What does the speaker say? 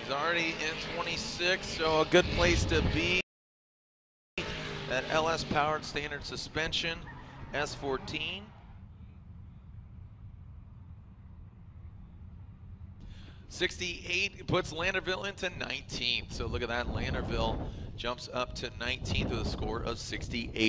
He's already in 26, so a good place to be. That LS powered standard suspension, S14. '68 puts Landerville into 19th. So look at that, Landerville jumps up to 19th with a score of 68.